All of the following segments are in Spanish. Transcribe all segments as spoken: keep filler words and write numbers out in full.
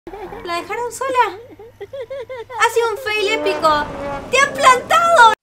¿La dejaron sola? Ha sido un fail épico. ¡Te han plantado!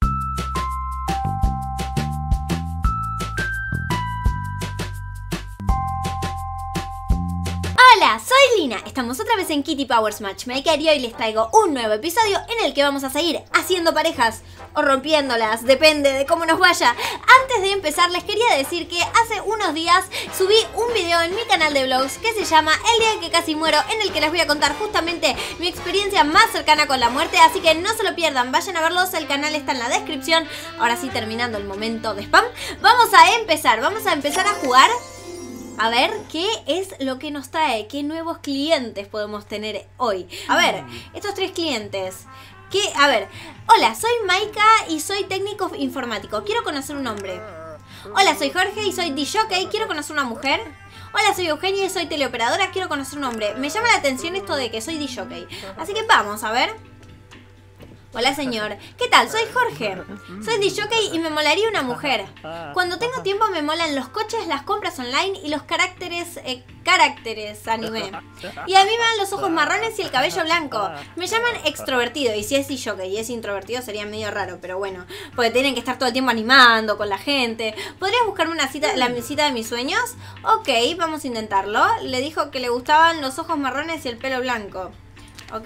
Hola, soy Lina, estamos otra vez en Kitty Powers Matchmaker y hoy les traigo un nuevo episodio en el que vamos a seguir haciendo parejas o rompiéndolas, depende de cómo nos vaya. Antes de empezar les quería decir que hace unos días subí un video en mi canal de vlogs que se llama El día en que casi muero, en el que les voy a contar justamente mi experiencia más cercana con la muerte, así que no se lo pierdan, vayan a verlos, el canal está en la descripción. Ahora sí, terminando el momento de spam, vamos a empezar, vamos a empezar a jugar. A ver, ¿qué es lo que nos trae? ¿Qué nuevos clientes podemos tener hoy? A ver, estos tres clientes. ¿Qué? A ver, hola, soy Maika y soy técnico informático. Quiero conocer un hombre. Hola, soy Jorge y soy disjockey. Quiero conocer una mujer. Hola, soy Eugenia y soy teleoperadora. Quiero conocer un hombre. Me llama la atención esto de que soy disjockey. Así que vamos a ver. Hola señor, ¿qué tal? Soy Jorge. Soy disjockey y me molaría una mujer. Cuando tengo tiempo me molan los coches, las compras online y los caracteres, eh, caracteres anime. Y a mí me dan los ojos marrones y el cabello blanco. Me llaman extrovertido y si es disjockey y es introvertido sería medio raro, pero bueno, porque tienen que estar todo el tiempo animando con la gente. ¿Podrías buscarme una cita, la cita de mis sueños? Ok, vamos a intentarlo. Le dijo que le gustaban los ojos marrones y el pelo blanco. Ok.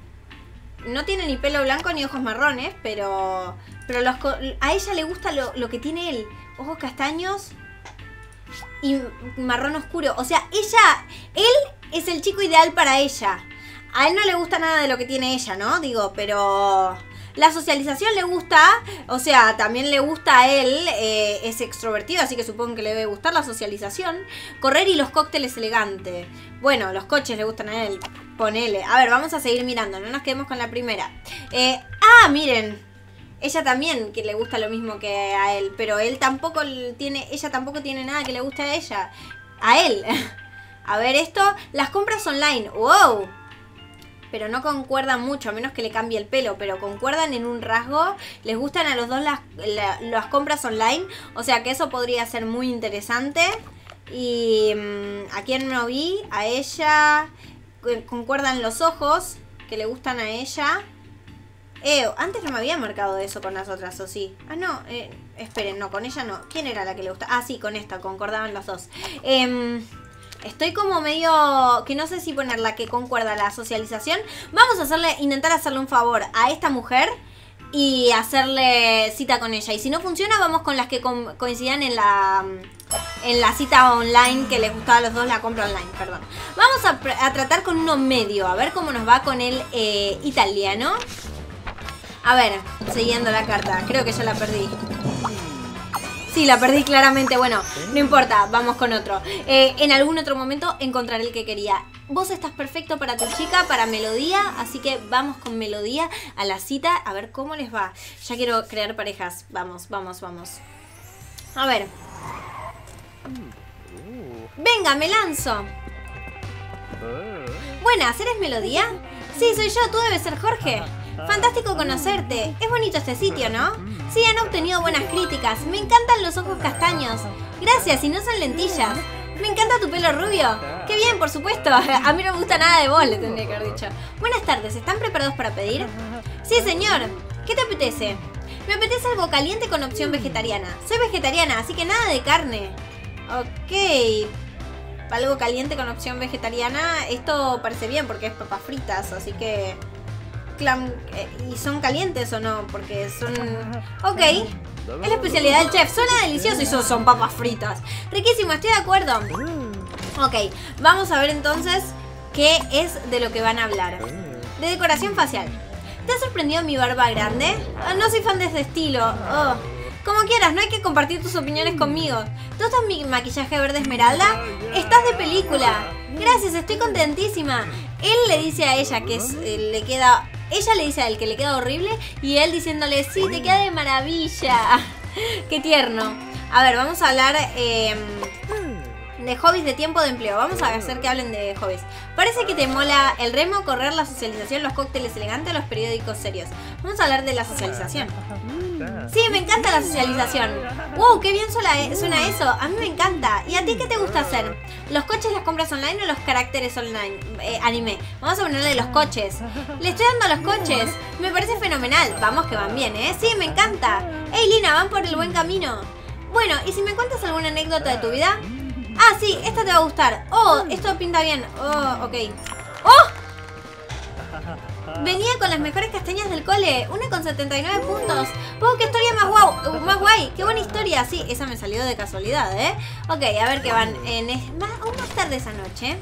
No tiene ni pelo blanco ni ojos marrones, pero pero los, a ella le gusta lo, lo que tiene él. Ojos castaños y marrón oscuro. O sea, ella, él es el chico ideal para ella. A él no le gusta nada de lo que tiene ella, ¿no? Digo, pero la socialización le gusta. O sea, también le gusta a él. Eh, es extrovertido, así que supongo que le debe gustar la socialización. Correr y los cócteles elegantes. Bueno, los coches le gustan a él. Ponele. A ver, vamos a seguir mirando. No nos quedemos con la primera. Eh, ah, miren. Ella también que le gusta lo mismo que a él. Pero él tampoco tiene. Ella tampoco tiene nada que le guste a ella. A él. A ver esto. Las compras online. ¡Wow! Pero no concuerdan mucho, a menos que le cambie el pelo. Pero concuerdan en un rasgo. Les gustan a los dos las, la, las compras online. O sea que eso podría ser muy interesante. Y mmm, ¿a quién no vi? A ella. Concuerdan los ojos que le gustan a ella. Eh, antes no me había marcado eso con las otras, ¿o sí? Ah, no, eh, esperen, no, con ella no. ¿Quién era la que le gusta? Ah, sí, con esta, concordaban los dos. Eh, estoy como medio... que no sé si poner la que concuerda la socialización. Vamos a hacerle, intentar hacerle un favor a esta mujer y hacerle cita con ella. Y si no funciona, vamos con las que co coincidan en la... en la cita online que les gustaba a los dos, la compra online, perdón. Vamos a, a tratar con uno medio, a ver cómo nos va con el eh, italiano. A ver, siguiendo la carta, creo que ya la perdí. Sí, la perdí claramente, bueno, no importa, vamos con otro. Eh, en algún otro momento encontraré el que quería. Vos estás perfecto para tu chica, para Melodía, así que vamos con Melodía a la cita, a ver cómo les va. Ya quiero crear parejas, vamos, vamos, vamos. A ver. Venga, me lanzo. Buenas, ¿eres Melodía? Sí, soy yo, tú debes ser Jorge. Fantástico conocerte. Es bonito este sitio, ¿no? Sí, han obtenido buenas críticas. Me encantan los ojos castaños. Gracias, y no son lentillas. Me encanta tu pelo rubio. Qué bien, por supuesto. A mí no me gusta nada de vos, le tendría que haber dicho. Buenas tardes, ¿están preparados para pedir? Sí, señor. ¿Qué te apetece? Me apetece algo caliente con opción vegetariana. Soy vegetariana, así que nada de carne. Ok. Algo caliente con opción vegetariana. Esto parece bien porque es papas fritas, así que... ¿Y son calientes o no? Porque son... Ok. Es la especialidad del chef. Suena delicioso y son, son papas fritas. Riquísimo, estoy de acuerdo. Ok, vamos a ver entonces qué es de lo que van a hablar. De decoración facial. ¿Te ha sorprendido mi barba grande? Oh, no soy fan de ese estilo. Oh. Como quieras, no hay que compartir tus opiniones conmigo. ¿Tú estás mi maquillaje verde esmeralda? Estás de película. Gracias, estoy contentísima. Él le dice a ella que es, eh, le queda... Ella le dice a él que le queda horrible y él diciéndole, sí, te queda de maravilla. Qué tierno. A ver, vamos a hablar eh, de hobbies de tiempo de empleo. Vamos a hacer que hablen de hobbies. Parece que te mola el remo, correr, la socialización, los cócteles elegantes, los periódicos serios. Vamos a hablar de la socialización. Sí, me encanta la socialización. Wow, qué bien suena, suena eso. A mí me encanta. ¿Y a ti qué te gusta hacer? ¿Los coches las compras online o los caracteres online? Eh, anime. Vamos a ponerle los coches. Le estoy dando a los coches. Me parece fenomenal. Vamos que van bien, ¿eh? Sí, me encanta. Hey, Lina, van por el buen camino. Bueno, ¿y si me cuentas alguna anécdota de tu vida? Ah, sí, esta te va a gustar. Oh, esto pinta bien. Oh, ok. ¡Oh! Venía con las mejores castañas del cole. Una con setenta y nueve puntos. ¡Wow! ¡Qué historia más guau! Más guay! ¡Qué buena historia! Sí, esa me salió de casualidad, ¿eh? Ok, a ver qué van. En es... más, aún más tarde esa noche.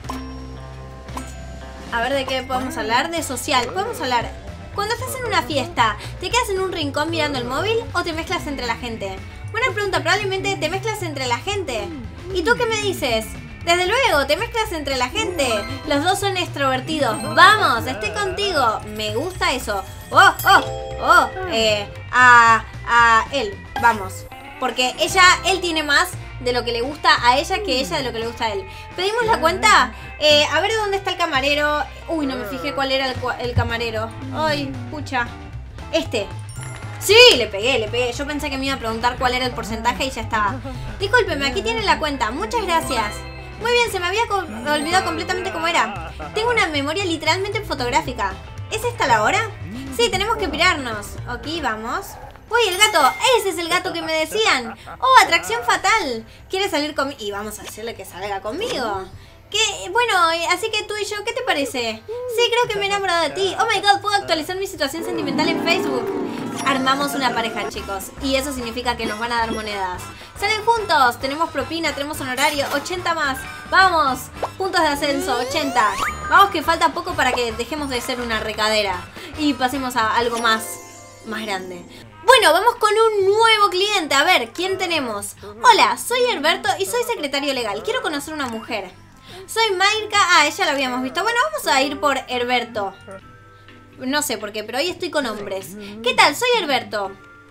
A ver de qué podemos hablar. De social. Podemos hablar. Cuando estás en una fiesta, ¿te quedas en un rincón mirando el móvil o te mezclas entre la gente? Buena pregunta. Probablemente te mezclas entre la gente. ¿Y tú qué me dices? Desde luego, te mezclas entre la gente. Los dos son extrovertidos. Vamos, estoy contigo. Me gusta eso. Oh, oh, oh. Eh, a, a él. Vamos. Porque ella, él tiene más de lo que le gusta a ella que ella de lo que le gusta a él. ¿Pedimos la cuenta? Eh, a ver dónde está el camarero. Uy, no me fijé cuál era el, el camarero. Ay, pucha. Este. Sí, le pegué, le pegué. Yo pensé que me iba a preguntar cuál era el porcentaje y ya estaba. Discúlpeme, aquí tiene la cuenta. Muchas gracias. Muy bien, se me había co olvidado completamente cómo era. Tengo una memoria literalmente fotográfica. ¿Es esta la hora? Sí, tenemos que pirarnos. Ok, vamos. Uy, el gato. Ese es el gato que me decían. Oh, atracción fatal. ¿Quiere salir conmigo? Y vamos a decirle que salga conmigo. ¿Qué? Bueno, así que tú y yo, ¿qué te parece? Sí, creo que me he enamorado de ti. Oh my god, puedo actualizar mi situación sentimental en Facebook. Armamos una pareja, chicos. Y eso significa que nos van a dar monedas. Salen juntos, tenemos propina, tenemos honorario, ochenta más. Vamos, puntos de ascenso, ochenta. Vamos que falta poco para que dejemos de ser una recadera y pasemos a algo más, más grande. Bueno, vamos con un nuevo cliente. A ver, ¿quién tenemos? Hola, soy Herberto y soy secretario legal. Quiero conocer una mujer. Soy Mayrka. Ah, ella la habíamos visto. Bueno, vamos a ir por Herberto. No sé por qué, pero hoy estoy con hombres. ¿Qué tal? Soy Herberto.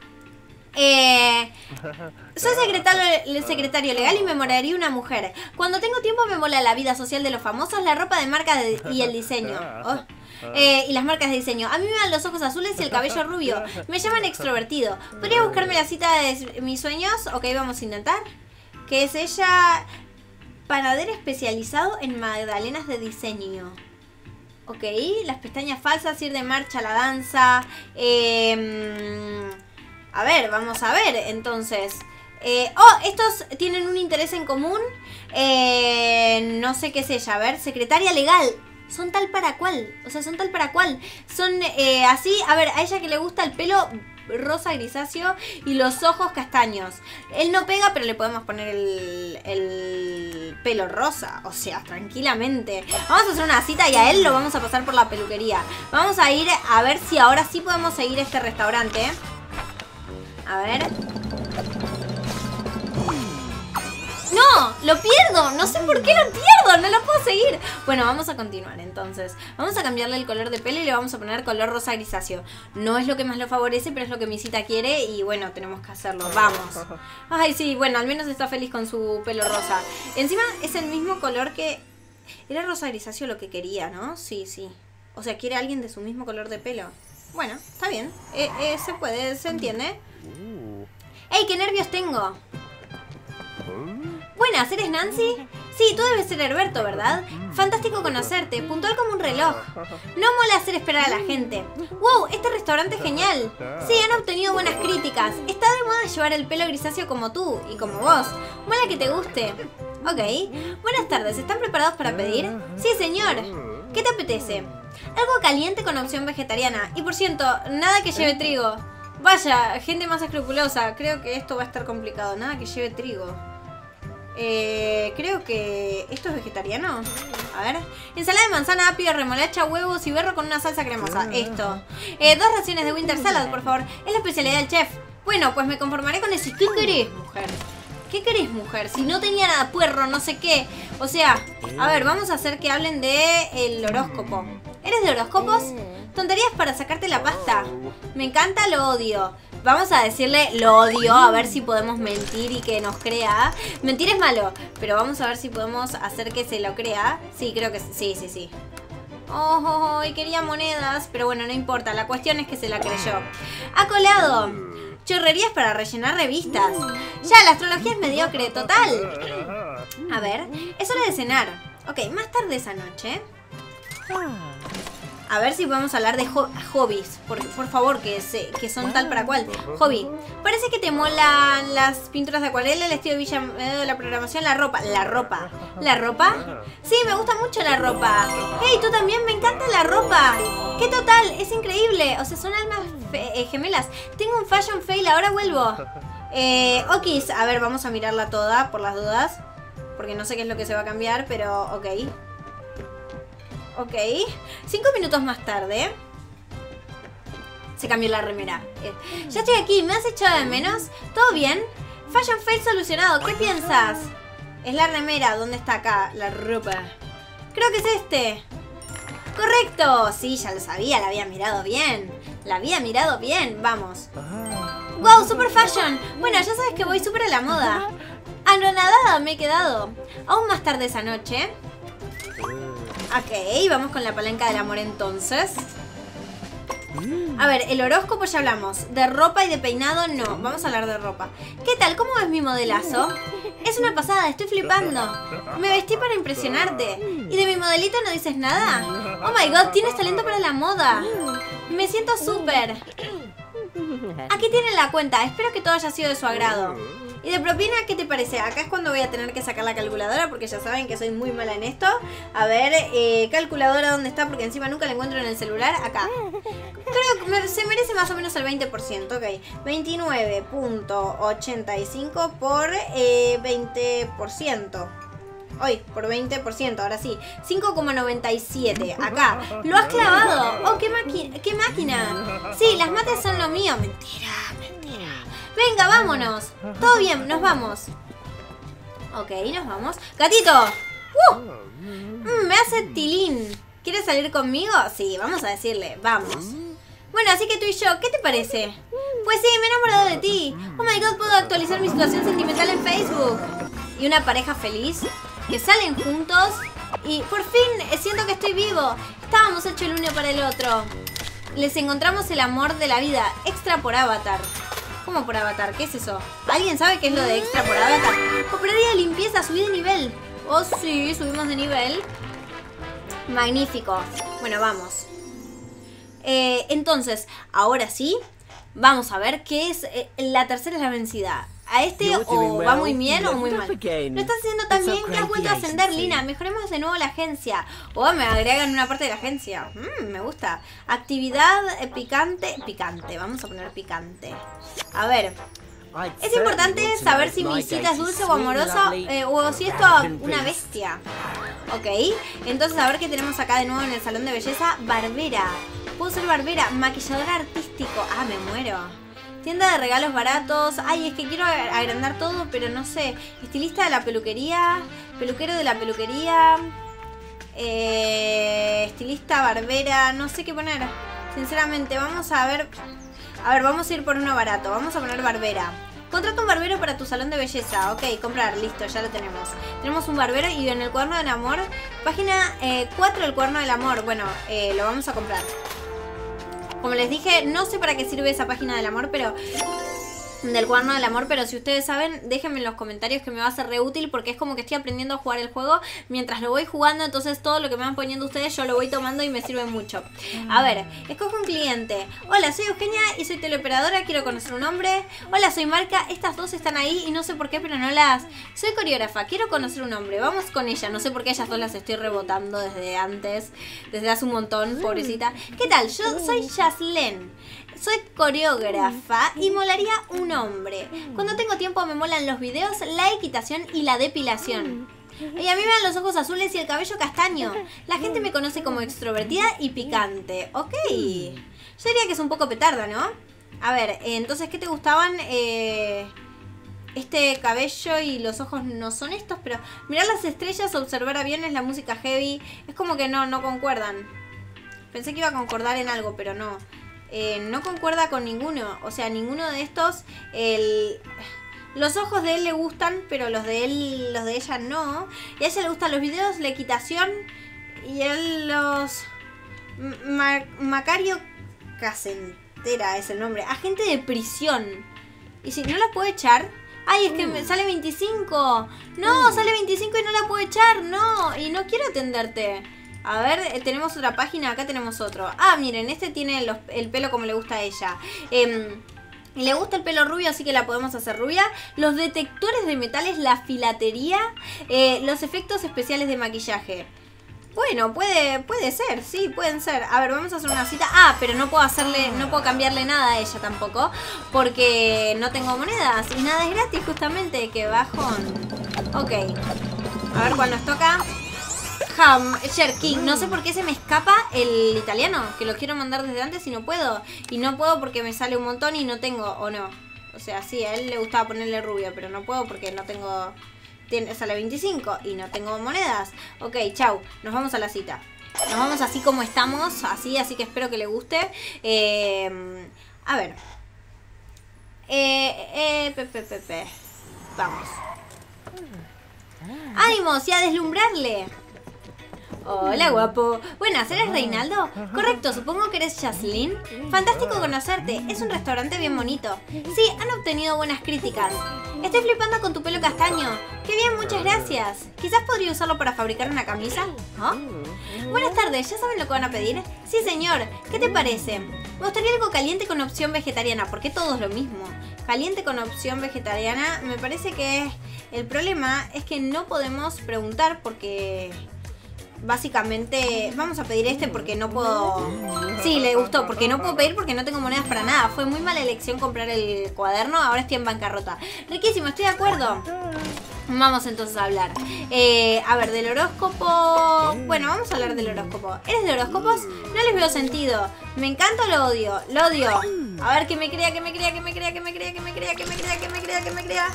Eh, soy secretario, secretario legal y me moraría una mujer. Cuando tengo tiempo me mola la vida social de los famosos, la ropa de marca de, y el diseño. Oh. Eh, y las marcas de diseño. A mí me dan los ojos azules y el cabello rubio. Me llaman extrovertido. ¿Podría buscarme la cita de mis sueños? Ok, vamos a intentar. ¿Qué es ella? Panadero especializado en magdalenas de diseño. Ok, las pestañas falsas, ir de marcha a la danza. Eh, a ver, vamos a ver entonces. Eh, oh, estos tienen un interés en común. Eh, no sé qué es ella. A ver, secretaria legal. Son tal para cual. O sea, son tal para cual. Son eh, así. A ver, a ella que le gusta el pelo rosa grisáceo y los ojos castaños. Él no pega, pero le podemos poner el, el pelo rosa. O sea, tranquilamente. Vamos a hacer una cita y a él lo vamos a pasar por la peluquería. Vamos a ir a ver si ahora sí podemos seguir este restaurante. A ver. ¡No! ¡Lo pierdo! No sé por qué lo pierdo. No lo puedo seguir. Bueno, vamos a continuar entonces. Vamos a cambiarle el color de pelo y le vamos a poner color rosa grisáceo. No es lo que más lo favorece, pero es lo que mi cita quiere. Y bueno, tenemos que hacerlo. Vamos. Ay, sí, bueno, al menos está feliz con su pelo rosa. Encima es el mismo color que... Era rosa grisáceo lo que quería, ¿no? Sí, sí. O sea, quiere alguien de su mismo color de pelo. Bueno, está bien. Eh, eh, se puede, se entiende. ¡Ey, qué nervios tengo! Buenas, ¿eres Nancy? Sí, tú debes ser Herberto, ¿verdad? Fantástico conocerte, puntual como un reloj. No mola hacer esperar a la gente. ¡Wow! Este restaurante es genial. Sí, han obtenido buenas críticas. Está de moda llevar el pelo grisáceo como tú y como vos. Mola que te guste. Ok. Buenas tardes, ¿están preparados para pedir? Sí, señor. ¿Qué te apetece? Algo caliente con opción vegetariana. Y por cierto, nada que lleve trigo. Vaya, gente más escrupulosa. Creo que esto va a estar complicado. Nada que lleve trigo. Eh, creo que... ¿Esto es vegetariano? A ver. Ensalada de manzana, apio, remolacha, huevos y berro con una salsa cremosa. Esto. Eh, dos raciones de winter salad, por favor. Es la especialidad del chef. Bueno, pues me conformaré con eso. ¿Qué querés, mujer? ¿Qué querés, mujer? Si no tenía nada, puerro, no sé qué. O sea, a ver, vamos a hacer que hablen de el horóscopo. ¿Eres de horóscopos? Tonterías para sacarte la pasta. Me encanta, lo odio. Vamos a decirle lo odio, a ver si podemos mentir y que nos crea. Mentir es malo, pero vamos a ver si podemos hacer que se lo crea. Sí, creo que sí, sí, sí. Oh, oh, oh, y quería monedas, pero bueno, no importa. La cuestión es que se la creyó. Ha colado. Chorrerías para rellenar revistas. Ya, la astrología es mediocre, total. A ver, es hora de cenar. Ok, más tarde esa noche. A ver si podemos hablar de ho hobbies. Por, por favor, que, se, que son tal para cual. Hobby. Parece que te molan las pinturas de acuarela, el estilo de Villa, eh, la programación, la ropa. La ropa. ¿La ropa? Sí, me gusta mucho la ropa. Hey, tú también, me encanta la ropa. ¡Qué total! Es increíble. O sea, son almas eh, gemelas. Tengo un fashion fail, ahora vuelvo. Eh, Okis, a ver, vamos a mirarla toda por las dudas. Porque no sé qué es lo que se va a cambiar, pero ok. Ok, cinco minutos más tarde. Se cambió la remera. eh, Ya estoy aquí, ¿me has echado de menos? ¿Todo bien? Fashion fail solucionado, ¿qué piensas? Es la remera, ¿dónde está acá? La ropa. Creo que es este. ¡Correcto! Sí, ya lo sabía, la había mirado bien. La había mirado bien, vamos. ¡Wow, super fashion! Bueno, ya sabes que voy súper a la moda. Anonadada me he quedado. Aún más tarde esa noche. Ok, vamos con la palanca del amor entonces. A ver, el horóscopo ya hablamos. De ropa y de peinado no. Vamos a hablar de ropa. ¿Qué tal? ¿Cómo ves mi modelazo? Es una pasada, estoy flipando. Me vestí para impresionarte. ¿Y de mi modelito no dices nada? Oh my god, tienes talento para la moda. Me siento súper. Aquí tienen la cuenta. Espero que todo haya sido de su agrado. ¿Y de propina qué te parece? Acá es cuando voy a tener que sacar la calculadora porque ya saben que soy muy mala en esto. A ver, eh, calculadora, ¿dónde está? Porque encima nunca la encuentro en el celular. Acá. Creo que me, se merece más o menos el veinte por ciento. Ok. veintinueve punto ochenta y cinco por eh, veinte por ciento. Hoy, por veinte por ciento, ahora sí. cinco coma noventa y siete. Acá. ¿Lo has clavado? Oh, qué, qué máquina. Sí, las mates son lo mío. Mentira, mentira. Venga, vámonos. Todo bien, nos vamos. Ok, nos vamos. ¡Gatito! ¡Uh! Mm, me hace tilín. ¿Quieres salir conmigo? Sí, vamos a decirle. Vamos. Bueno, así que tú y yo, ¿qué te parece? Pues sí, me he enamorado de ti. Oh my god, puedo actualizar mi situación sentimental en Facebook. Y una pareja feliz que salen juntos. Y por fin siento que estoy vivo. Estábamos hechos el uno para el otro. Les encontramos el amor de la vida. Extra por Avatar. ¿Cómo por Avatar? ¿Qué es eso? ¿Alguien sabe qué es lo de extra por Avatar? Operaría de limpieza, subí de nivel. Oh sí, subimos de nivel. Magnífico. Bueno, vamos. Eh, entonces, ahora sí, vamos a ver qué es. Eh, la tercera es la vencida. A este o va muy bien o muy mal. Lo estás haciendo tan bien que has vuelto a ascender, Lina. Mejoremos de nuevo la agencia. O me agregan una parte de la agencia. Mm, me gusta. Actividad eh, picante. Picante. Vamos a poner picante. A ver. Es importante saber si mi cita es dulce o amorosa eh, o si esto es una bestia. Ok. Entonces a ver qué tenemos acá de nuevo en el salón de belleza. Barbera. Puedo ser barbera. Maquillador artístico. Ah, me muero. Tienda de regalos baratos. Ay, es que quiero agrandar todo, pero no sé. Estilista de la peluquería. Peluquero de la peluquería. Eh, estilista, barbera. No sé qué poner. Sinceramente, vamos a ver. A ver, vamos a ir por uno barato. Vamos a poner barbera. Contrata un barbero para tu salón de belleza. Ok, comprar, listo, ya lo tenemos. Tenemos un barbero y en el cuaderno del amor. Página eh, cuatro del cuaderno del amor. Bueno, eh, lo vamos a comprar. Como les dije, no sé para qué sirve esa página del amor, pero... del cuaderno del amor, pero si ustedes saben, déjenme en los comentarios que me va a ser re útil porque es como que estoy aprendiendo a jugar el juego mientras lo voy jugando, entonces todo lo que me van poniendo ustedes yo lo voy tomando y me sirve mucho. A ver, escoge un cliente. Hola, soy Eugenia y soy teleoperadora, quiero conocer un hombre. Hola, soy Marca, estas dos están ahí y no sé por qué, pero no las... Soy coreógrafa, quiero conocer un hombre, vamos con ella, no sé por qué ellas dos las estoy rebotando desde antes, desde hace un montón, pobrecita. ¿Qué tal? Yo soy Yaslen. Soy coreógrafa y molaría un hombre. Cuando tengo tiempo me molan los videos, la equitación y la depilación. Y a mí me dan los ojos azules y el cabello castaño. La gente me conoce como extrovertida y picante. Ok. Yo diría que es un poco petarda, ¿no? A ver, entonces, ¿qué te gustaban? Eh, este cabello y los ojos no son estos, pero mirar las estrellas, observar aviones, la música heavy. Es como que no, no concuerdan. Pensé que iba a concordar en algo, pero no. Eh, no concuerda con ninguno. O sea, ninguno de estos. El... Los ojos de él le gustan, pero los de él, los de ella no. Y a ella le gustan los videos, la equitación. Y él los... Ma Macario Casentera es el nombre. Agente de prisión. ¿Y si no la puedo echar? Ay, es que me sale veinticinco. No, sale veinticinco y no la puedo echar. No, y no quiero atenderte. A ver, eh, tenemos otra página. Acá tenemos otro. Ah, miren, este tiene los, el pelo como le gusta a ella. Eh, le gusta el pelo rubio, así que la podemos hacer rubia. Los detectores de metales, la filatería, eh, los efectos especiales de maquillaje. Bueno, puede, puede ser, sí, pueden ser. A ver, vamos a hacer una cita. Ah, pero no puedo hacerle, no puedo cambiarle nada a ella tampoco, porque no tengo monedas y nada es gratis justamente. Que bajón. Ok. A ver cuál nos toca. Ham, King. No sé por qué se me escapa el italiano, que lo quiero mandar desde antes y no puedo. Y no puedo porque me sale un montón y no tengo, o no. O sea, sí, a él le gustaba ponerle rubio, pero no puedo porque no tengo... Tiene, sale veinticinco y no tengo monedas. Ok, chau, nos vamos a la cita. Nos vamos así como estamos, así, así que espero que le guste. Eh, a ver. Eh, eh, pe, pe, pe, pe. Vamos. ¡Ánimos! Y a deslumbrarle. Hola, guapo. Buenas, ¿eres Reinaldo? Correcto, supongo que eres Jaslyn. Fantástico conocerte. Es un restaurante bien bonito. Sí, han obtenido buenas críticas. Estoy flipando con tu pelo castaño. ¡Qué bien, muchas gracias! Quizás podría usarlo para fabricar una camisa. ¿Oh? Buenas tardes, ¿ya saben lo que van a pedir? Sí, señor. ¿Qué te parece? Me gustaría algo caliente con opción vegetariana. ¿Por qué todo es lo mismo? Caliente con opción vegetariana. Me parece que el problema es que no podemos preguntar porque... Básicamente, vamos a pedir este porque no puedo... Sí, le gustó, porque no puedo pedir porque no tengo monedas para nada. Fue muy mala elección comprar el cuaderno, ahora estoy en bancarrota. Riquísimo, estoy de acuerdo. Vamos entonces a hablar. Eh, a ver, del horóscopo... Bueno, vamos a hablar del horóscopo. ¿Eres de horóscopos? No les veo sentido. ¿Me encanta o lo odio? Lo odio. A ver, que me crea, que me crea, que me crea, que me crea, que me crea, que me crea, que me crea, que me crea.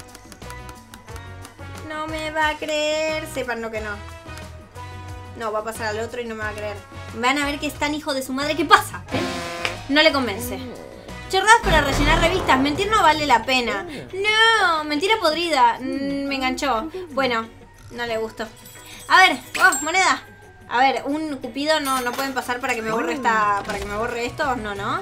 No me va a creer. Sepan lo que no. No, va a pasar al otro y no me va a creer. Van a ver que es tan hijo de su madre. ¿Qué pasa? ¿Eh? No le convence. Chorradas para rellenar revistas. Mentir no vale la pena. No, mentira podrida. Mm, me enganchó. Bueno, no le gustó. A ver, oh, moneda. A ver, un cupido no, no pueden pasar para que me borre esta. Para que me borre esto. No, no.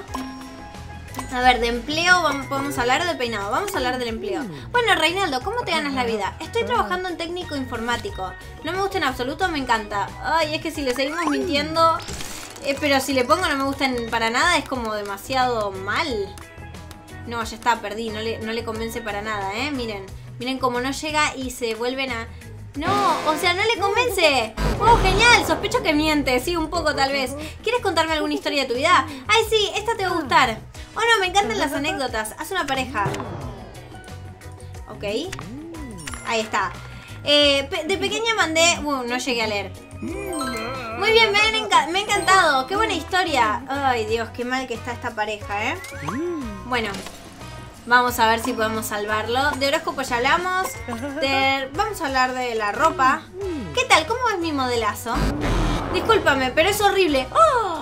A ver, de empleo vamos, podemos hablar o de peinado. Vamos a hablar del empleo. Bueno, Reinaldo, ¿cómo te ganas la vida? Estoy trabajando en técnico informático. No me gusta en absoluto, me encanta. Ay, es que si le seguimos mintiendo... Eh, pero si le pongo no me gustan para nada, es como demasiado mal. No, ya está, perdí. No le, no le convence para nada, ¿eh? Miren, miren cómo no llega y se vuelven a... No, o sea, no le convence. Oh, genial, sospecho que miente. Sí, un poco tal vez. ¿Quieres contarme alguna historia de tu vida? Ay, sí, esta te va a gustar. Oh, no, me encantan las anécdotas. Haz una pareja. Ok. Ahí está. Eh, de pequeña mandé... Uh, no llegué a leer. Muy bien, me, han enca me ha encantado. Qué buena historia. Ay, Dios, qué mal que está esta pareja, ¿eh? Bueno, vamos a ver si podemos salvarlo. De horóscopo ya hablamos. De... Vamos a hablar de la ropa. ¿Qué tal? ¿Cómo es mi modelazo? Discúlpame, pero es horrible. ¡Oh!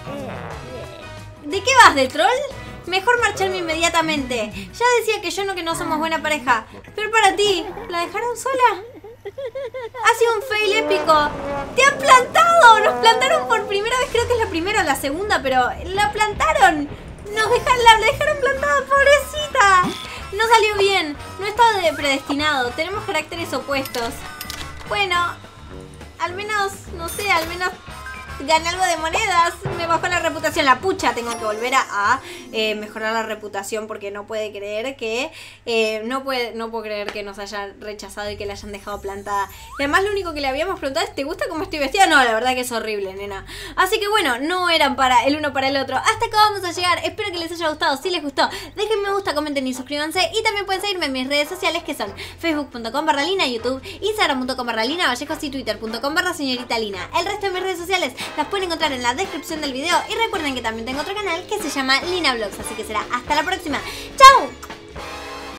¿De qué vas, de troll? Mejor marcharme inmediatamente. Ya decía que yo no que no somos buena pareja. Pero para ti, ¿la dejaron sola? Ha sido un fail épico. ¡Te han plantado! Nos plantaron por primera vez. Creo que es la primera o la segunda, pero la plantaron. Nos dejaron, la dejaron plantada, pobrecita. No salió bien. No estaba predestinado. Tenemos caracteres opuestos. Bueno, al menos, no sé, al menos... gané algo de monedas, me bajó la reputación. La pucha, tengo que volver a, a eh, mejorar la reputación porque no puede creer que eh, no, puede, no puedo creer que nos hayan rechazado y que la hayan dejado plantada. Y además lo único que le habíamos preguntado es: ¿te gusta cómo estoy vestida? No, la verdad que es horrible, nena. Así que bueno, no eran para el uno para el otro. Hasta acá vamos a llegar, espero que les haya gustado. Si les gustó, dejen me gusta, comenten y suscríbanse. Y también pueden seguirme en mis redes sociales, que son facebook punto com barra lina, YouTube, instagram punto com barra lina vallejos y twitter punto com barra señorita lina. El resto de mis redes sociales las pueden encontrar en la descripción del video. Y recuerden que también tengo otro canal que se llama Lina Vlogs. Así que será hasta la próxima. ¡Chao!